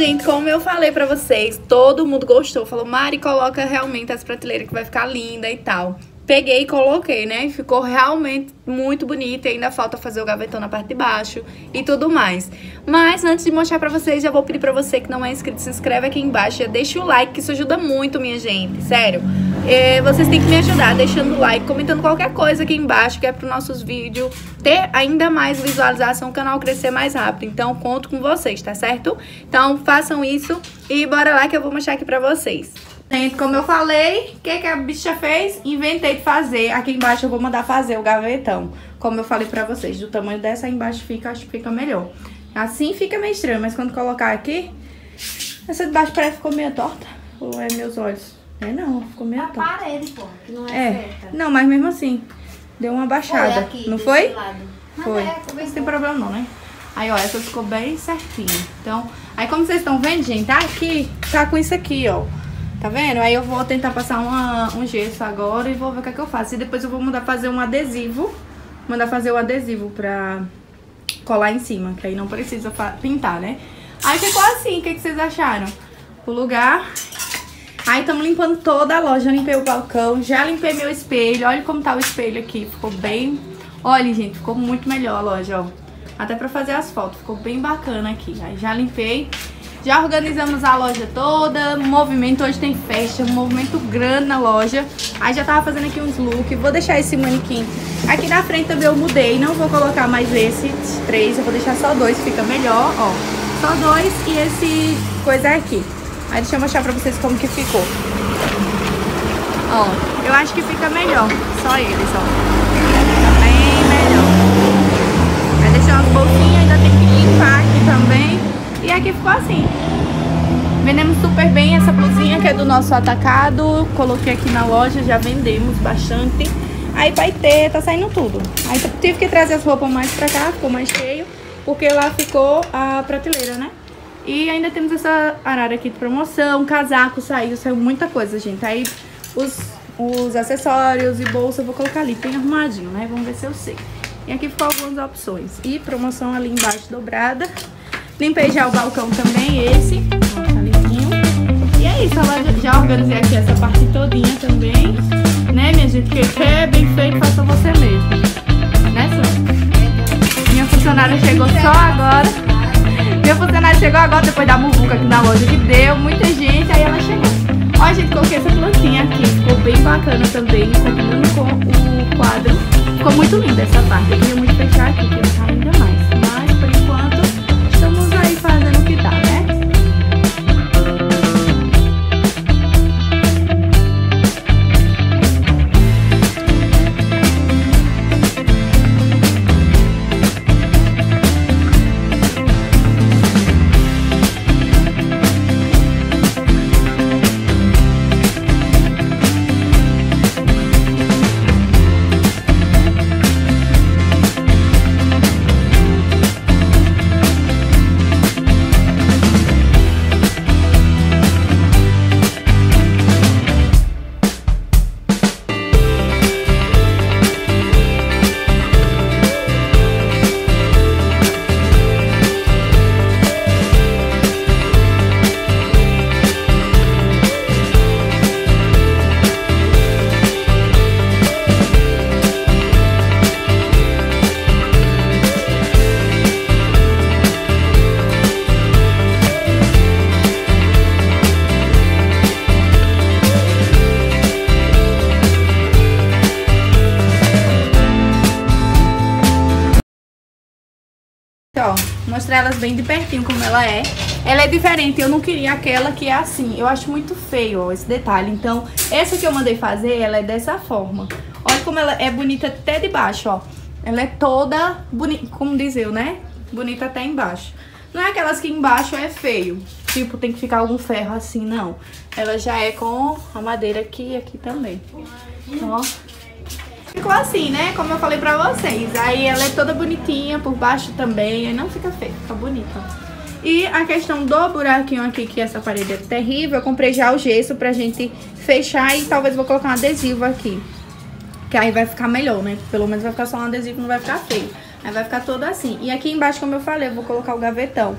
gente, como eu falei pra vocês, todo mundo gostou. Falou, Mari, coloca realmente as prateleiras que vai ficar linda e tal. Peguei e coloquei, né? Ficou realmente muito bonito e ainda falta fazer o gavetão na parte de baixo e tudo mais. Mas antes de mostrar pra vocês, já vou pedir pra você que não é inscrito, se inscreve aqui embaixo, já deixa o like, que isso ajuda muito, minha gente, sério. Vocês têm que me ajudar deixando o like, comentando qualquer coisa aqui embaixo, que é para os nossos vídeos ter ainda mais visualização, o canal crescer mais rápido. Então, conto com vocês, tá certo? Então, façam isso e bora lá que eu vou mostrar aqui pra vocês. Gente, como eu falei, o que a bicha fez? Inventei de fazer. Aqui embaixo eu vou mandar fazer o gavetão. Como eu falei pra vocês, do tamanho dessa aí embaixo fica, acho que fica melhor. Assim fica meio estranho, mas quando colocar aqui, essa de baixo parece que ficou meio torta. Ou é meus olhos? Não, ficou meio torta. A parede, pô, que não é certa. Não, mas mesmo assim, deu uma baixada. Foi aqui, não foi? Lado. Foi. Não tem problema não, né? Aí, ó, essa ficou bem certinha. Então, aí como vocês estão vendo, gente, aqui tá com isso aqui, ó. Tá vendo? Aí eu vou tentar passar um gesso agora e vou ver o que é que eu faço. E depois eu vou mandar fazer um adesivo. Mandar fazer o adesivo pra colar em cima, que aí não precisa pintar, né? Aí ficou assim, o que vocês acharam? O lugar. Aí estamos limpando toda a loja, limpei o balcão, já limpei meu espelho. Olha como tá o espelho aqui, ficou bem... Olha, gente, ficou muito melhor a loja, ó. Até pra fazer as fotos, ficou bem bacana aqui. Aí já limpei. Já organizamos a loja toda, movimento, hoje tem festa, um movimento grande na loja. Aí já tava fazendo aqui uns looks, vou deixar esse manequim. Aqui na frente também eu mudei, não vou colocar mais esses 3, eu vou deixar só 2, fica melhor, ó. Só 2 e esse coisa aqui. Aí deixa eu mostrar pra vocês como que ficou. Ó, eu acho que fica melhor, só eles, ó. Fica bem melhor. Aí deixar umas bolsinhas, ainda tem que limpar aqui também. E aqui ficou assim. Vendemos super bem essa blusinha que é do nosso atacado. Coloquei aqui na loja, já vendemos bastante. Aí vai ter, tá saindo tudo. Aí tive que trazer as roupas mais pra cá, ficou mais cheio. Porque lá ficou a prateleira, né? E ainda temos essa arara aqui de promoção. Casaco saiu muita coisa, gente. Aí os acessórios e bolsa eu vou colocar ali, bem arrumadinho, né? Vamos ver se eu sei. E aqui ficou algumas opções. E promoção ali embaixo dobrada. Limpei já o balcão também, esse, ó, tá limpinho. E é isso, já organizei aqui essa parte todinha também, né, minha gente? Porque quer bem feito, faça você mesmo. Né, Sônia? Minha funcionária chegou só agora. Minha funcionária chegou agora, depois da muvuca aqui na loja, que deu muita gente, aí ela chegou. Ó, gente, coloquei essa plantinha aqui, ficou bem bacana também, combinando com o quadro. Ficou muito linda essa parte, eu queria muito fechar aqui, que ficar ainda mais. Mas, por enquanto... Estamos aí fazendo o que dá, né? Ó, mostrar elas bem de pertinho como ela é. Ela é diferente, eu não queria aquela que é assim. Eu acho muito feio, ó, esse detalhe. Então, essa que eu mandei fazer, ela é dessa forma. Olha como ela é bonita até de baixo, ó. Ela é toda bonita, como diz eu, né? Bonita até embaixo. Não é aquelas que embaixo é feio. Tipo, tem que ficar algum ferro assim, não. Ela já é com a madeira aqui e aqui também. Então, ó. Ficou assim, né? Como eu falei pra vocês. Aí ela é toda bonitinha, por baixo também. Aí não fica feio, fica bonita. E a questão do buraquinho aqui, que essa parede é terrível. Eu comprei já o gesso pra gente fechar e talvez vou colocar um adesivo aqui. Que aí vai ficar melhor, né? Pelo menos vai ficar só um adesivo, não vai ficar feio. Aí vai ficar todo assim. E aqui embaixo, como eu falei, eu vou colocar o gavetão.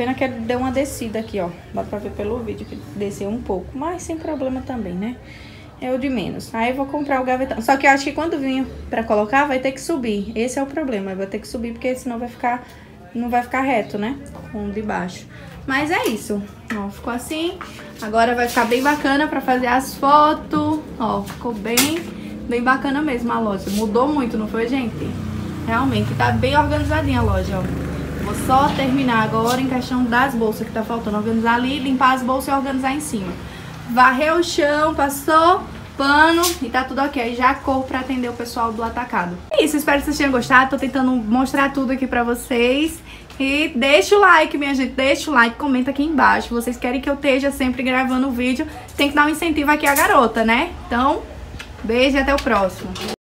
pena que ele deu uma descida aqui, ó. Dá pra ver pelo vídeo que desceu um pouco, mas sem problema também, né? É o de menos. Aí eu vou comprar o gavetão. Só que eu acho que quando vir pra colocar, vai ter que subir. Esse é o problema. Eu vou ter que subir, porque senão vai ficar... não vai ficar reto, né? Com o de baixo. Mas é isso. Ó, ficou assim. Agora vai ficar bem bacana pra fazer as fotos. Ó, ficou bem bacana mesmo a loja. Mudou muito, não foi, gente? Realmente, tá bem organizadinha a loja, ó. Vou só terminar agora em questão das bolsas que tá faltando. Organizar ali, limpar as bolsas e organizar em cima. Varreu o chão, passou pano e tá tudo ok. Já corro pra atender o pessoal do atacado. É isso, espero que vocês tenham gostado. Tô tentando mostrar tudo aqui pra vocês. E deixa o like, minha gente, deixa o like, comenta aqui embaixo. Vocês querem que eu esteja sempre gravando vídeo, tem que dar um incentivo aqui à garota, né? Então, beijo e até o próximo.